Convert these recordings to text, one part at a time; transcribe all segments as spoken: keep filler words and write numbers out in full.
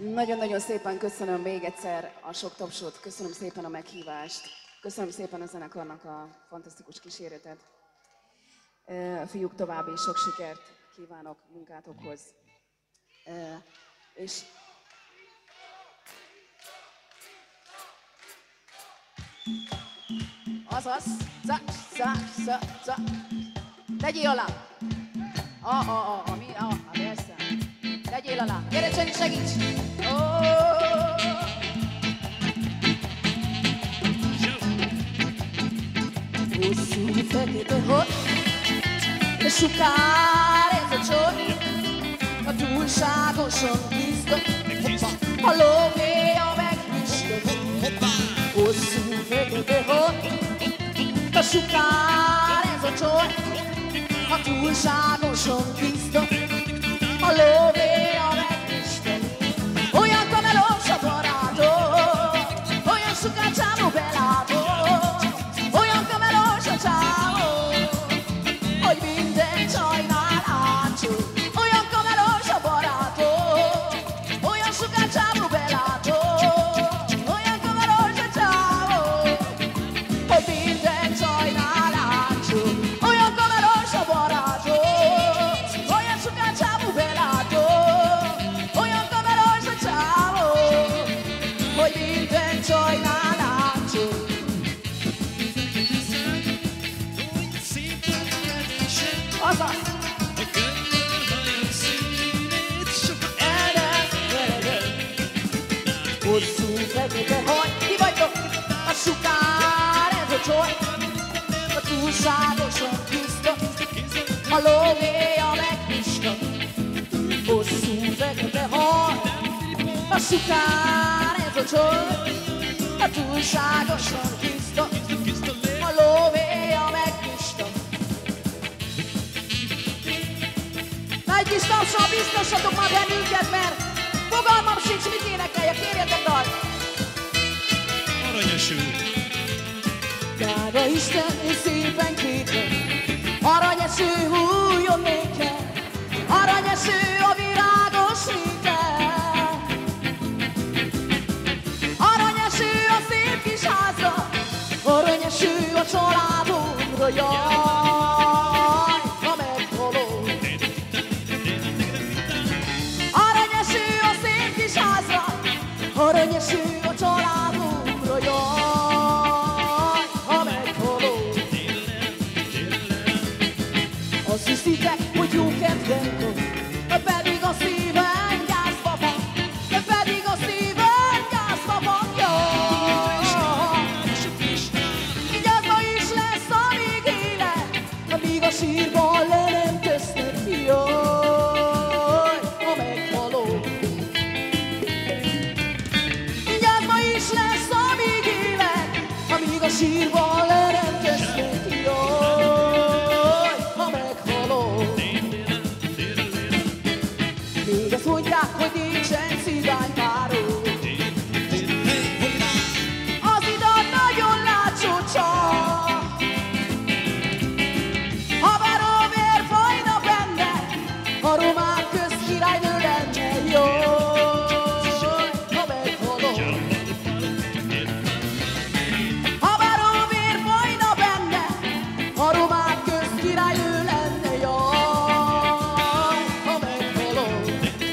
Nagyon-nagyon szépen köszönöm még egyszer a sok tapsot, köszönöm szépen a meghívást, köszönöm szépen a zenekarnak a fantasztikus kíséretet. Fiúk, további sok sikert kívánok munkátokhoz. És azaz, za, za, za, za. Tegyél alá! A, a, a, a, mi? A, a, persze. Tegyél alá! Gyere, Cseni, segíts! Oh! Hosszú fekete hot, de sukár ez a csor, a túlságosan tiszta, a lóvéja megtiszta. Hosszú fekete hot, de sukár ez a csor, a túlságosan tiszta, a lóvéja megtiszta. Olyan kamelós a barátom, olyan sukár csámú belátom, olyan kamelós a csávó, hogy minden csajnál átcsol. Olyan kamelós a barátom, olyan sukár csámú belátom, olyan kamelós a csávó, hogy minden csajnál átcsol. Olyan kamelós a barátom, olyan sukár csámú belátom, olyan kamelós a csávó, hogy minden csajnál átcsol. Azaz! Hosszú fekete haj, ki vagytok? A sukár ez a csaj, a túlságosan tiszta, a lóvéja megtiszta. Hosszú fekete haj, a sukár ez a csaj, a túlságosan tiszta, a lóvéja megtiszta. Na egy kis tapsal biztossatok már bennünket, mert fogalmam sincs, mit énekeljek, kérjetek dalt! Aranyeső! Drága Isten, és szépen képen, aranyeső hújjon nékem, aranyeső a virágos réten. Aranyeső a szép kis házra, aranyeső a családomra, jaj, ha meghalok. Aranyeső a szép kis házra, aranyeső a családomra, jaj, ha meghalok. Azt hiszitek, hogy jó kedvem van, pedig a szívem gyászba van, pedig a szívem gyászba van, jaj. Gyászba is lesz, amíg élet, amíg a sírban le nem tesznek, jaj, ha meghalok. Gyászba is lesz, amíg élet, amíg a sírban le nem tesznek, jaj, ha meghalok. Még azt mondják, hogy nincsen cigánypáró, az idat nagyon látsó csak. Ha bár vér folyna benne, a román közkirálynő lenne, jaj, ha meghalok. Ha bár vér folyna benne, a román közkirálynő lenne, jaj, ha meghalok.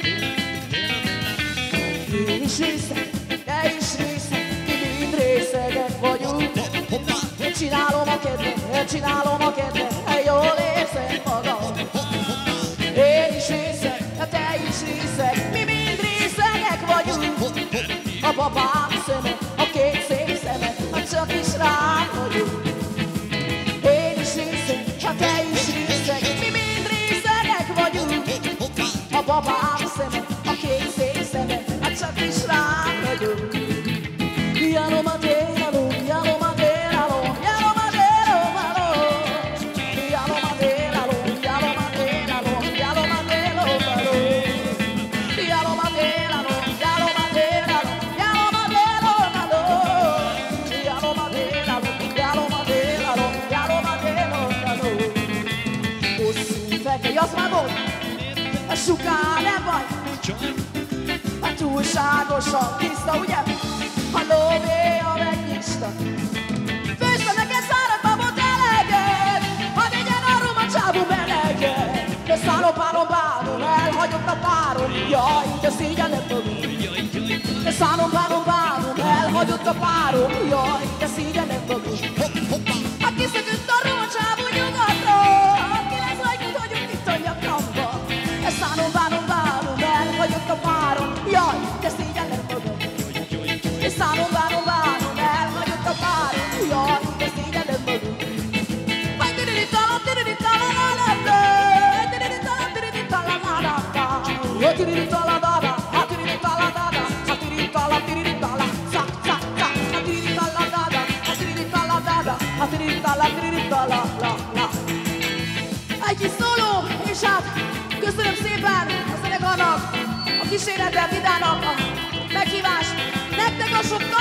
Én is részeg, te is részeg, mi mind részegek vagyunk. Én csinálom a kedvet, csinálom a kedvet, jól érzem magam. Én is részeg, te is részeg, mi mind részegek vagyunk. A babám szeme, a két szép szeme, hát csak is rám vagyunk. Én is részeg, te is részeg, mi mind részegek vagyunk. A babám szeme, a két szép szeme, hát csak is rám vagyunk. Jálom a délálom, jálom a délálom, jálom a délálom, jálom a délálom, jálom a délálom, jálom a délálom, jálom a délálom, jálom a délálom, jálom a délálom, jálom a délálom, jálom a délálom, jálom a délálom. Hosszú fekete, azt már volt, a sukár nem vagy, túlságosan tiszta, ugye? A lóvéja megnyista. Főzte neked száraz babot eleget, hadd egyen a roma csábú meleget. De szállom, pálom, bálom, elhagyott a párom, jaj, de szégyenlem magam. De szállom, pálom, bálom, elhagyott a párom, jaj, de szégyenlem magam. Aki szökött a roma csábú nyugatról, aki lesz lajkot, hagyjuk itt a nyakamba. De szállom, pálom, bálom, elhagyott a párom, jaj, de szégyenlem magam. De szállom, bálom, bálom, elhagyott a párom, jaj, de szégyenlem magam. Majd tiri-tala, tiri-tala-la-la-la, tiri-tala, tiri-tala-la-la-la, tiri-tala-la-la, tiri-tala-la-la, tiri-tala, tiri-tala, sa-sa-sa, tiri-tala-la-la, tiri-tala-la-la, tiri-tala, tiri-tala-la-la. Egy kis szóló, és hát köszönöm szépen a zenekarnak, a kísérettel Vidának a meghívást, nektek a sok